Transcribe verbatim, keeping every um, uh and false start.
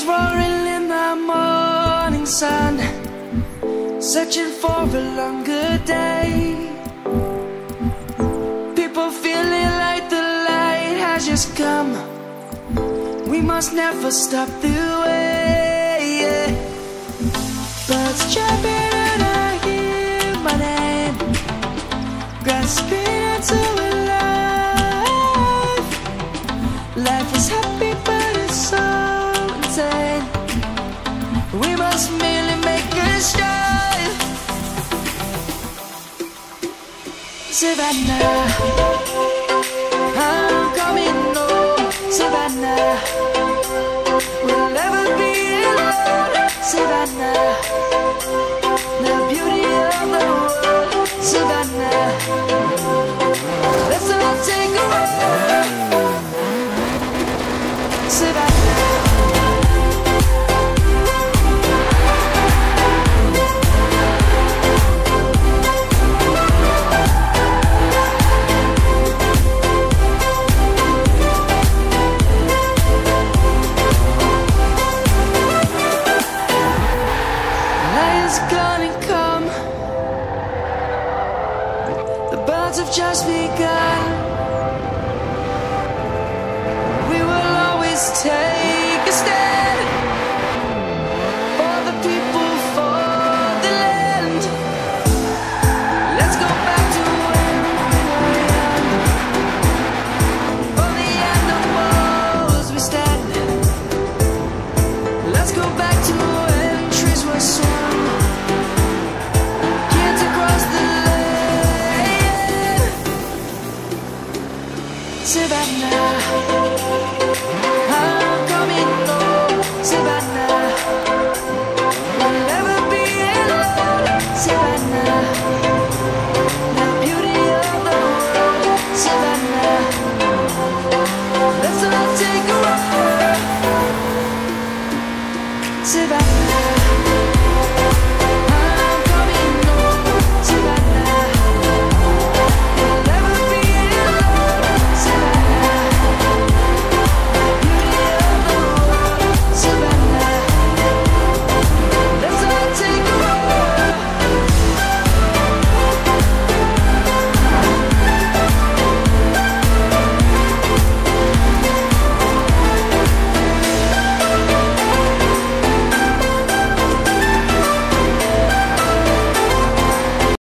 roaring in the morning sun, searching for a longer day. People feeling like the light has just come. We must never stop the way. Birds chirping and I hear my name, grasping into a life. Life is happy but it's so insane. We must merely make a strive. Savannah, I'm coming home. Savannah, we'll never be alone. Savannah, the beauty of the world. Savannah, let's all take a ride. Savannah. Have just begun. We will always take a step.